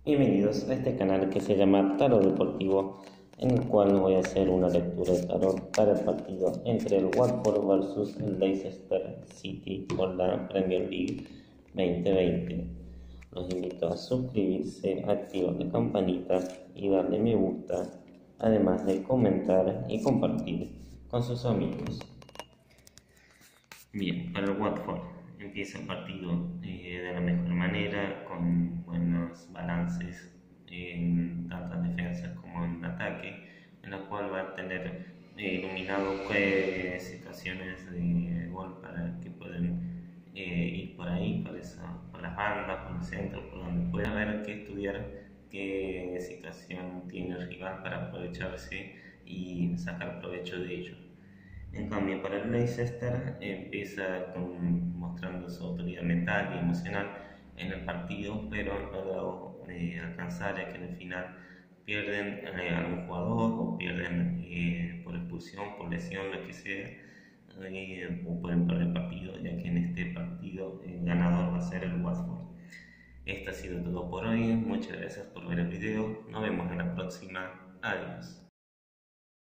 Bienvenidos a este canal que se llama Tarot Deportivo, en el cual voy a hacer una lectura de tarot para el partido entre el Watford versus el Leicester City por la Premier League 2020. Los invito a suscribirse, activar la campanita y darle me gusta, además de comentar y compartir con sus amigos. Bien, para el Watford empieza el partido de la mejor manera, con buenos balances tanto en defensa como en ataque, en la cual va a tener iluminado situaciones de gol para que puedan ir por ahí, por las bandas, por el centro, por donde pueda haber que estudiar qué situación tiene el rival para aprovecharse y sacar provecho de ello. En cambio, para el Leicester empieza mostrando su autoridad mental y emocional en el partido, pero no logró alcanzar, ya que en el final pierden a algún jugador o pierden por expulsión, por lesión, lo que sea, o pueden perder el partido, ya que en este partido el ganador va a ser el Watford. Esto ha sido todo por hoy, muchas gracias por ver el video, nos vemos en la próxima, adiós.